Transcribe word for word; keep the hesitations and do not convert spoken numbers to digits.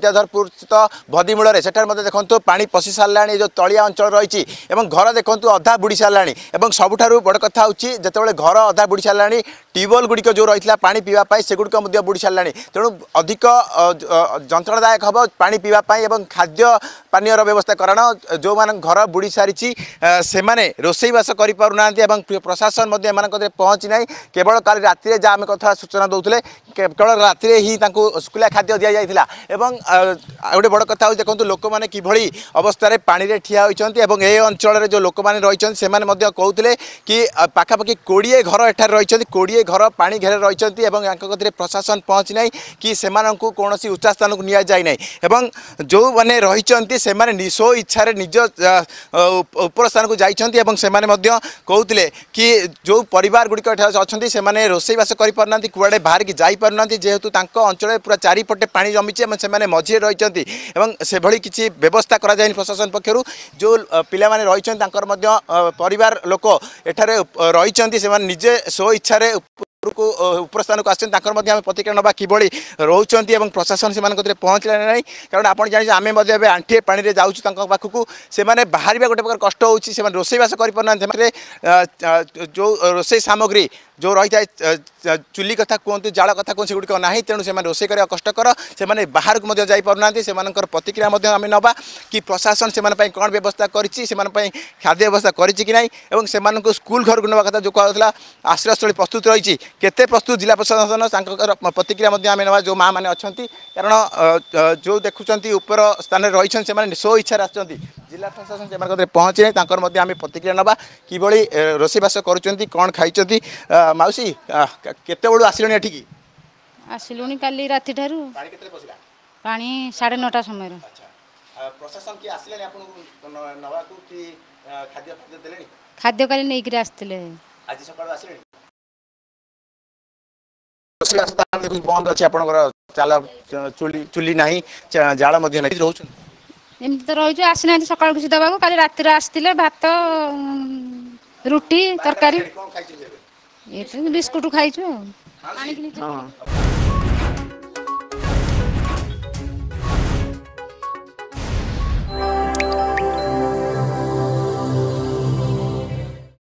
विद्याधरपुर स्थित भदीमूल सेठार देखो पानी पशि सारा जो तलिया अंचल रही घर देखो अधा बुड़ी सारा सबुठ बड़ कथा हूँ जिते घर अधा बुड़ी सारा ट्यूबवेल गुड़िक जो रही है पानी पीवाई से गुड़िक बुड़ी सारा तेणु अधिक जंत्रणादायक हम पानी पीवाई खाद्य पानी व्यवस्था कारण जो मान घर बुड़ी सारी से रोसईवास करना प्रशासन पहुँची ना केवल काली राति जहाँ आम कथा सूचना दौले केवल राति ही शुखला खाद्य दि जाता गोटे बड़ कथा देखो लोक मैंने किभली अवस्था पानी ठिया होती ए अंचल जो लोक मैंने रही से कहते कि पाखापाखि कोड़े घर एठार रही कोड़े घर पानी घेर रही प्रशासन पहुँची ना कि कौन उच्चा स्थान को नि जाए ना जो मैंने रही से निशो इच्छा निज उपर स्थान को जाइए कहते कि जो परिवार गुड़िक अच्छा से रोसईवास करना कड़े बाहर की जापार जेहेतु अंचल पूरा चारिपटे पानी जमी से मझे रही से भली किसी व्यवस्था करा जाए प्रशासन पक्षर जो पिला माने रही परिवार लोक एठारे रही से निजे स्व इच्छा को उपर स्थान को आम प्रतिक्रिया ना कि रोचे प्रशासन से पहुँचला ना कारण आप जाने आम आंठे पानी जाऊँ पाखक से बाहर गोटे प्रकार कष्ट हो रोसईवास कर जो रोसई सामग्री जो रही है चुली कथा कहतु जाल कथा कहूँ सेगुड़िक ना तेणु से रोसे करवा कष्टकर से बाहर को जापार से प्रतिक्रिया आम नवा कि प्रशासन से कौन व्यवस्था कर खाद्य व्यवस्था कर स्कूल घर को नवा कथा जो कहला आश्रयस्थली प्रस्तुत रही केते प्रस्तुत जिला प्रशासन प्रतिक्रिया आम नवा जो माँ मैंने अच्छा कारण जो देखुं उपर स्थान रही स्व इच्छा आसती जिला प्रशासन से पहुँचे आम प्रतिक्रिया नवा कि रोसईवास कर कौन खाई मौसी केते बड़ू आसिलनी एठिकी आसिलुनी काली राति ठारू पानी केते पसिला पानी साढ़े नौटा समय अच्छा प्रशासन की आसिलनी आपन नवा को कि खाद्य खाद्य देलेनी खाद्य काली नै कि आस्थिले आज सकाळ आसिलनी स्थान देखु बंद अछि आपनकर चाला चुली चुली नाही जाळ मध्ये नाही रहउछन एमति तो रहिछु आसिना सकाळ किछि दबाको काली राति रे आस्थिले भात रुटी तरकारी कोन खाइछि ये बिस्कुट खाई